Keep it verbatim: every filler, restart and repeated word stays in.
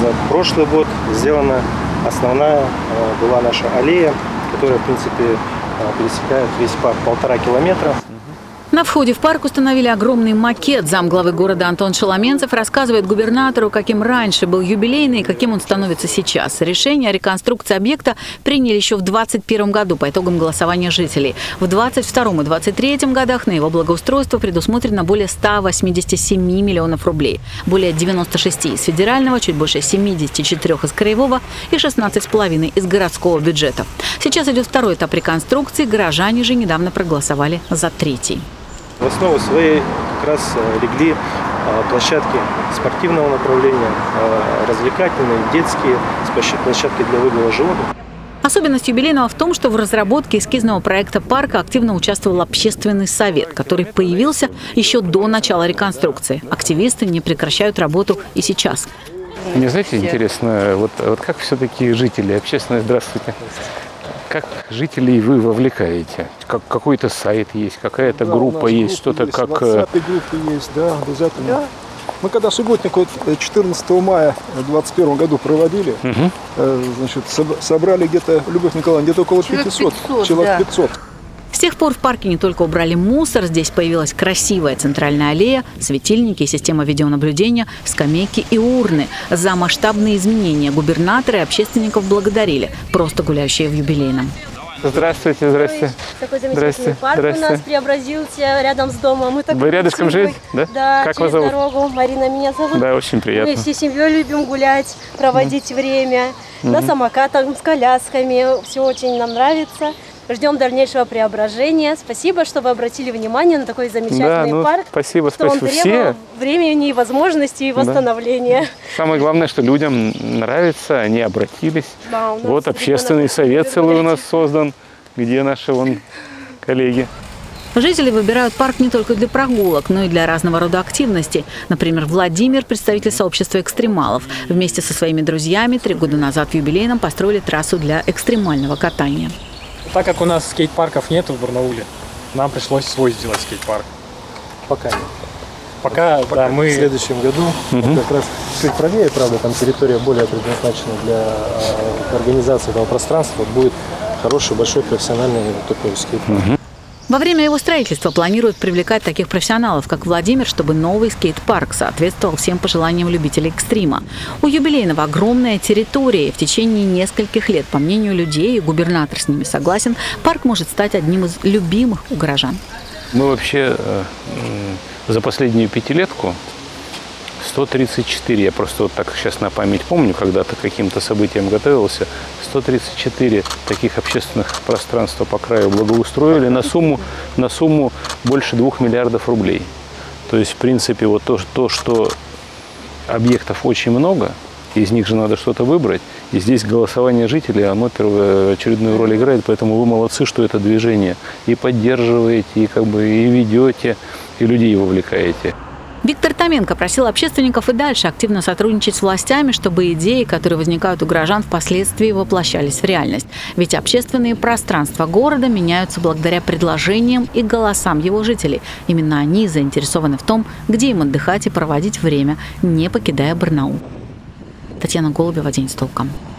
за прошлый год сделана основная была наша аллея, которая, в принципе, пересекает весь парк полтора километра. На входе в парк установили огромный макет. Замглавы города Антон Шеломенцев рассказывает губернатору, каким раньше был юбилейный и каким он становится сейчас. Решение о реконструкции объекта приняли еще в двадцать первом году по итогам голосования жителей. В двадцать втором и двадцать третьем годах на его благоустройство предусмотрено более ста восьмидесяти семи миллионов рублей. Более девяноста шести из федерального, чуть больше семидесяти четырёх из краевого и шестнадцати с половиной из городского бюджета. Сейчас идет второй этап реконструкции. Горожане же недавно проголосовали за третий. В основу своей как раз легли площадки спортивного направления, развлекательные, детские, площадки для выгула животных. Особенность юбилейного в том, что в разработке эскизного проекта парка активно участвовал общественный совет, который появился еще до начала реконструкции. Активисты не прекращают работу и сейчас. Мне, знаете, интересно, вот, вот как все-таки жители общественные, здравствуйте, как жителей вы вовлекаете? Как, какой-то сайт есть, какая-то да, группа есть, что-то как... WhatsApp группы есть, да, обязательно. Да. Мы когда субботник вот четырнадцатого мая две тысячи двадцать первого году проводили, угу. значит, собрали где-то, Любовь Николаевна, где-то около пятисот, человек пятьсот. С тех пор в парке не только убрали мусор, здесь появилась красивая центральная аллея, светильники, система видеонаблюдения, скамейки и урны. За масштабные изменения губернаторы и общественников благодарили, просто гуляющие в юбилейном. Здравствуйте, здравствуйте. Такой замечательный здрасте, парк здрасте. У нас преобразился рядом с домом. Мы Вы рядышком живете? Да? Да, как через вас зовут? Дорогу. Марина меня зовут. Да, очень приятно. Мы всей семьей любим гулять, проводить да. время. Угу. На самокатах, с колясками. Все очень нам нравится. Ждем дальнейшего преображения. Спасибо, что вы обратили внимание на такой замечательный да, ну, парк. Спасибо, что спасибо. Он требовал Все. времени и возможностей восстановления. Да. Самое главное, что людям нравится, они обратились. Да, вот общественный совет целый у нас создан, где наши вон коллеги. Жители выбирают парк не только для прогулок, но и для разного рода активностей. Например, Владимир, представитель сообщества экстремалов, вместе со своими друзьями три года назад в юбилейном построили трассу для экстремального катания. Так как у нас скейт-парков нет в Барнауле, нам пришлось свой сделать скейт-парк. Пока нет. Пока, Пока да, мы... В следующем году, угу. как раз чуть правее, правда, там территория более предназначена для э, организации этого пространства, будет хороший, большой профессиональный такой скейт-парк. Угу. Во время его строительства планируют привлекать таких профессионалов, как Владимир, чтобы новый скейт-парк соответствовал всем пожеланиям любителей экстрима. У юбилейного огромная территория, и в течение нескольких лет, по мнению людей, и губернатор с ними согласен, парк может стать одним из любимых у горожан. Мы вообще э, за последнюю пятилетку сто тридцать четыре, я просто вот так сейчас на память помню, когда-то к каким-то событиям готовился, сто тридцать четыре таких общественных пространства по краю благоустроили на сумму, на сумму больше двух миллиардов рублей. То есть, в принципе, вот то, то, что объектов очень много, из них же надо что-то выбрать, и здесь голосование жителей, оно первоочередную роль играет, поэтому вы молодцы, что это движение и поддерживаете, и как бы и ведете, и людей вовлекаете. Виктор Томенко просил общественников и дальше активно сотрудничать с властями, чтобы идеи, которые возникают у горожан, впоследствии воплощались в реальность. Ведь общественные пространства города меняются благодаря предложениям и голосам его жителей. Именно они заинтересованы в том, где им отдыхать и проводить время, не покидая Барнаул. Татьяна Голубева, «День с толком».